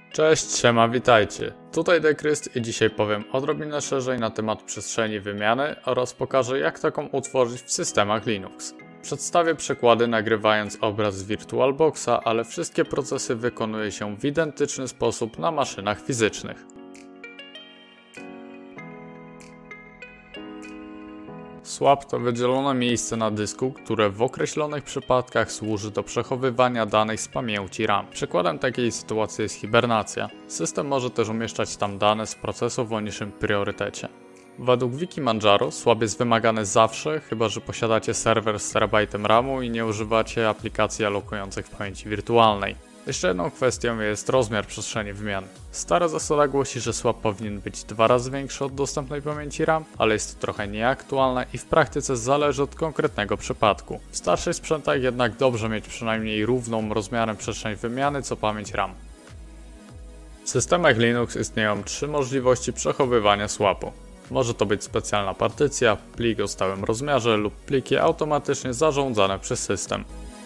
Cześć, siema, witajcie. Tutaj Dekryst i dzisiaj powiem odrobinę szerzej na temat przestrzeni wymiany oraz pokażę, jak taką utworzyć w systemach Linux. Przedstawię przykłady nagrywając obraz z VirtualBoxa, ale wszystkie procesy wykonuje się w identyczny sposób na maszynach fizycznych. Swap to wydzielone miejsce na dysku, które w określonych przypadkach służy do przechowywania danych z pamięci RAM. Przykładem takiej sytuacji jest hibernacja. System może też umieszczać tam dane z procesów o niższym priorytecie. Według Wikimandjaro swap jest wymagany zawsze, chyba że posiadacie serwer z terabajtem RAMu i nie używacie aplikacji alokujących w pamięci wirtualnej. Jeszcze jedną kwestią jest rozmiar przestrzeni wymiany. Stara zasada głosi, że swap powinien być 2 razy większy od dostępnej pamięci RAM, ale jest to trochę nieaktualne i w praktyce zależy od konkretnego przypadku. W starszych sprzętach jednak dobrze mieć przynajmniej równą rozmiarem przestrzeń wymiany co pamięć RAM. W systemach Linux istnieją 3 możliwości przechowywania swapu. Może to być specjalna partycja, plik o stałym rozmiarze lub pliki automatycznie zarządzane przez system.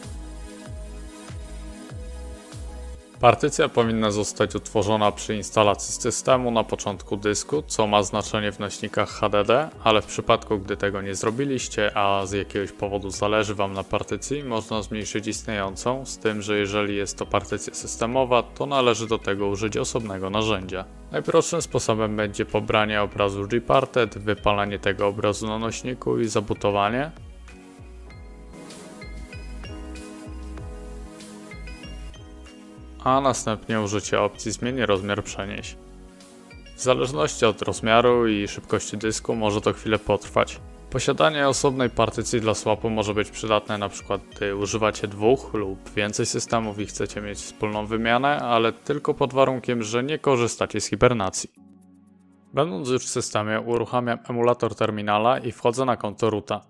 Partycja powinna zostać utworzona przy instalacji systemu na początku dysku, co ma znaczenie w nośnikach HDD, ale w przypadku gdy tego nie zrobiliście, a z jakiegoś powodu zależy Wam na partycji, można zmniejszyć istniejącą, z tym, że jeżeli jest to partycja systemowa, to należy do tego użyć osobnego narzędzia. Najprostszym sposobem będzie pobranie obrazu Gparted, wypalenie tego obrazu na nośniku i zabutowanie. A następnie użycie opcji Zmień rozmiar przenieś. W zależności od rozmiaru i szybkości dysku może to chwilę potrwać. Posiadanie osobnej partycji dla swapu może być przydatne np. gdy używacie 2 lub więcej systemów i chcecie mieć wspólną wymianę, ale tylko pod warunkiem, że nie korzystacie z hibernacji. Będąc już w systemie, uruchamiam emulator terminala i wchodzę na konto roota.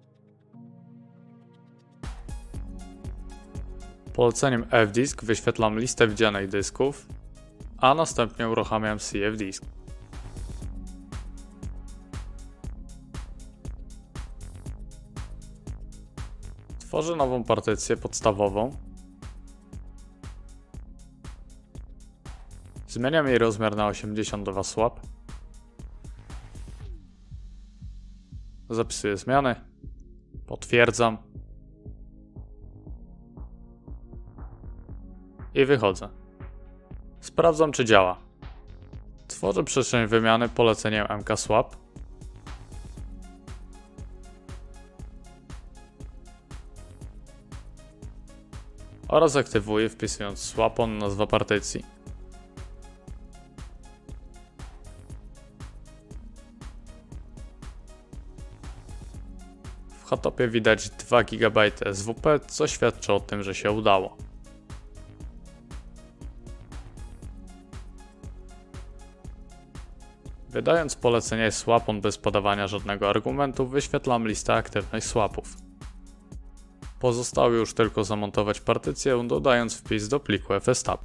Poleceniem fdisk wyświetlam listę widzianych dysków, a następnie uruchamiam cfdisk. Tworzę nową partycję podstawową. Zmieniam jej rozmiar na 82 swap. Zapisuję zmiany. Potwierdzam. I wychodzę. Sprawdzam, czy działa. Tworzę przestrzeń wymiany poleceniem mkswap. Oraz aktywuję, wpisując swapon nazwę partycji. W htopie widać 2 GB SWP, co świadczy o tym, że się udało. Wydając polecenie swapon bez podawania żadnego argumentu, wyświetlam listę aktywnych swapów. Pozostało już tylko zamontować partycję, dodając wpis do pliku fstab.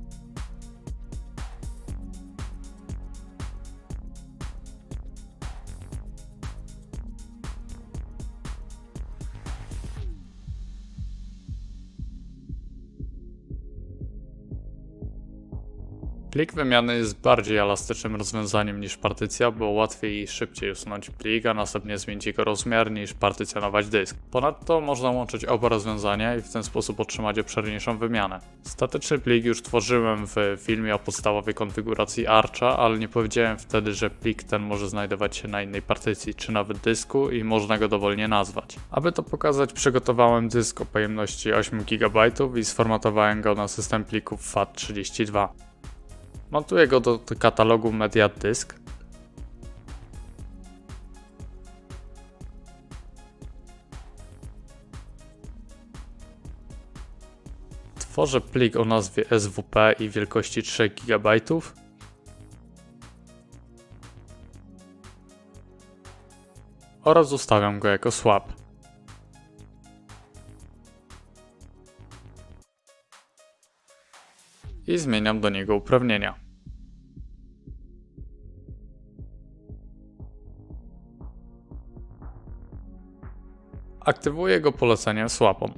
Plik wymiany jest bardziej elastycznym rozwiązaniem niż partycja, bo łatwiej i szybciej usunąć plik, a następnie zmienić jego rozmiar niż partycjonować dysk. Ponadto można łączyć oba rozwiązania i w ten sposób otrzymać obszerniejszą wymianę. Statyczny plik już tworzyłem w filmie o podstawowej konfiguracji Archa, ale nie powiedziałem wtedy, że plik ten może znajdować się na innej partycji czy nawet dysku i można go dowolnie nazwać. Aby to pokazać, przygotowałem dysk o pojemności 8 GB i sformatowałem go na system plików FAT32. Montuję go do katalogu Media Disk. Tworzę plik o nazwie SWP i wielkości 3 GB. Oraz ustawiam go jako swap. I zmieniam do niego uprawnienia. Aktywuję go poleceniem swapon. 'Swap'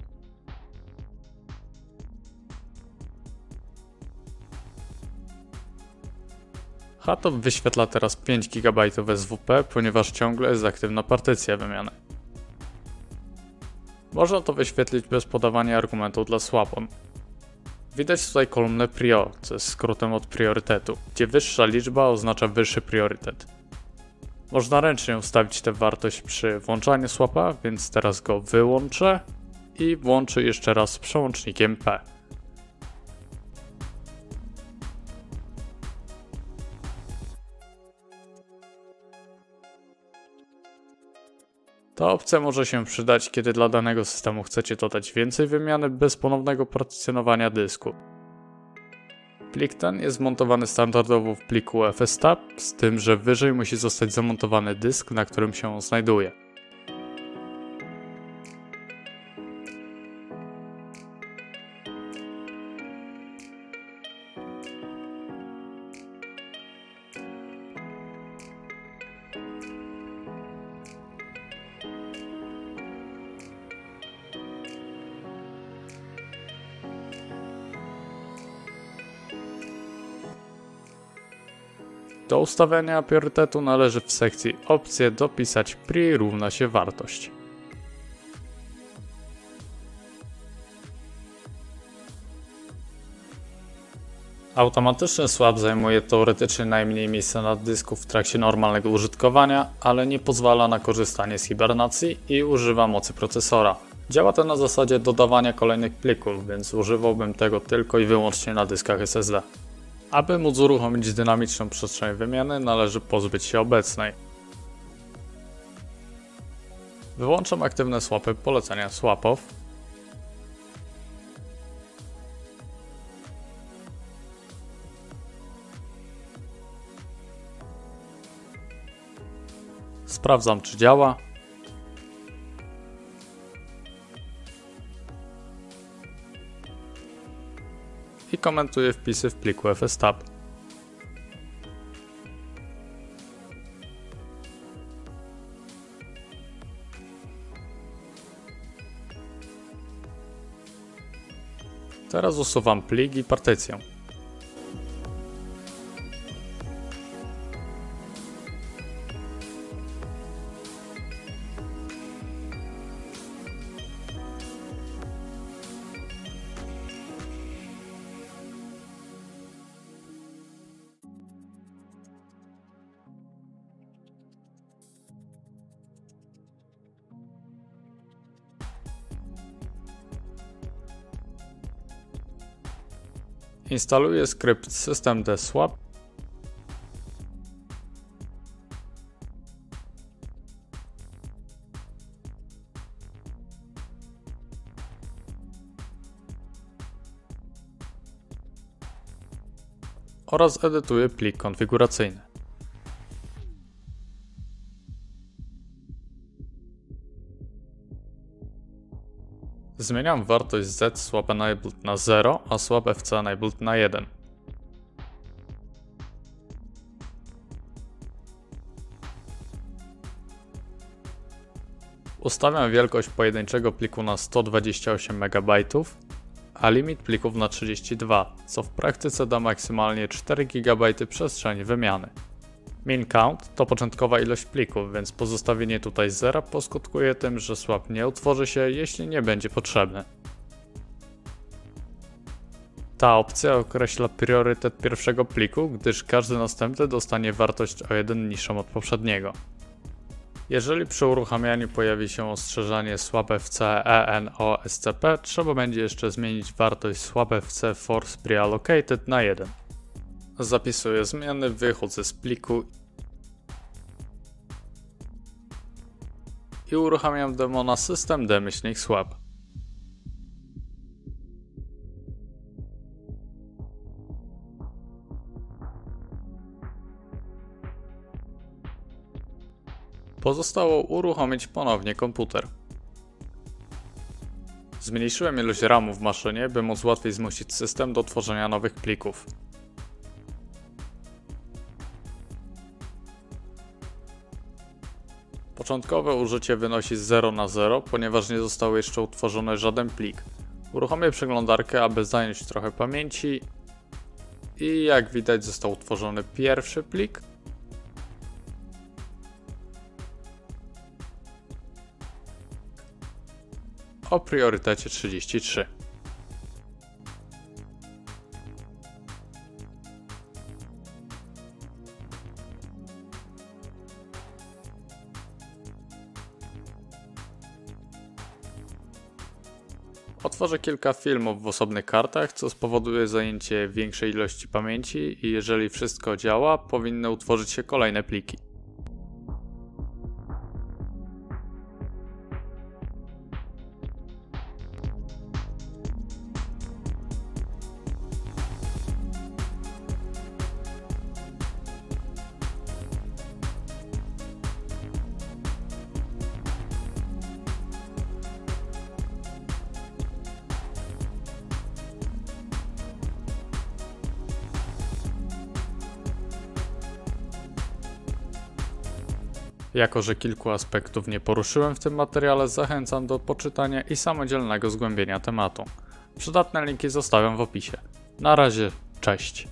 HATOP wyświetla teraz 5 GB SWP, ponieważ ciągle jest aktywna partycja wymiany. Można to wyświetlić bez podawania argumentów dla swap-on. Widać tutaj kolumnę prior, co jest skrótem od priorytetu, gdzie wyższa liczba oznacza wyższy priorytet. Można ręcznie ustawić tę wartość przy włączaniu swapa, więc teraz go wyłączę i włączę jeszcze raz z przełącznikiem P. Ta opcja może się przydać, kiedy dla danego systemu chcecie dodać więcej wymiany bez ponownego partycjonowania dysku. Plik ten jest montowany standardowo w pliku FSTAB, z tym, że wyżej musi zostać zamontowany dysk, na którym się on znajduje. Do ustawiania priorytetu należy w sekcji Opcje dopisać pri równa się wartość. Automatyczny swap zajmuje teoretycznie najmniej miejsca na dysku w trakcie normalnego użytkowania, ale nie pozwala na korzystanie z hibernacji i używa mocy procesora. Działa to na zasadzie dodawania kolejnych plików, więc używałbym tego tylko i wyłącznie na dyskach SSD. Aby móc uruchomić dynamiczną przestrzeń wymiany, należy pozbyć się obecnej. Wyłączam aktywne swapy polecenia swap-off. Sprawdzam, czy działa. I komentuję wpisy w pliku FSTAB. Teraz usuwam plik i partycję. Instaluję skrypt systemd-swap. Oraz edytuję plik konfiguracyjny. Zmieniam wartość z swap enabled na 0, a swap FC enabled na 1. Ustawiam wielkość pojedynczego pliku na 128 MB, a limit plików na 32, co w praktyce da maksymalnie 4 GB przestrzeni wymiany. Min count to początkowa ilość plików, więc pozostawienie tutaj zera poskutkuje tym, że swap nie utworzy się, jeśli nie będzie potrzebny. Ta opcja określa priorytet pierwszego pliku, gdyż każdy następny dostanie wartość o 1 niższą od poprzedniego. Jeżeli przy uruchamianiu pojawi się ostrzeżenie swap FC ENOSCP, trzeba będzie jeszcze zmienić wartość swap FC force preallocated na 1. Zapisuję zmiany, wychodzę z pliku i uruchamiam demona systemd-swap. Pozostało uruchomić ponownie komputer. Zmniejszyłem ilość RAMu w maszynie, by móc łatwiej zmusić system do tworzenia nowych plików. Początkowe użycie wynosi 0 na 0, ponieważ nie został jeszcze utworzony żaden plik. Uruchomię przeglądarkę, aby zająć trochę pamięci i jak widać został utworzony pierwszy plik. O priorytecie 33. Otworzę kilka filmów w osobnych kartach, co spowoduje zajęcie większej ilości pamięci i jeżeli wszystko działa, powinny utworzyć się kolejne pliki. Jako że kilku aspektów nie poruszyłem w tym materiale, zachęcam do poczytania i samodzielnego zgłębienia tematu. Przydatne linki zostawiam w opisie. Na razie, cześć!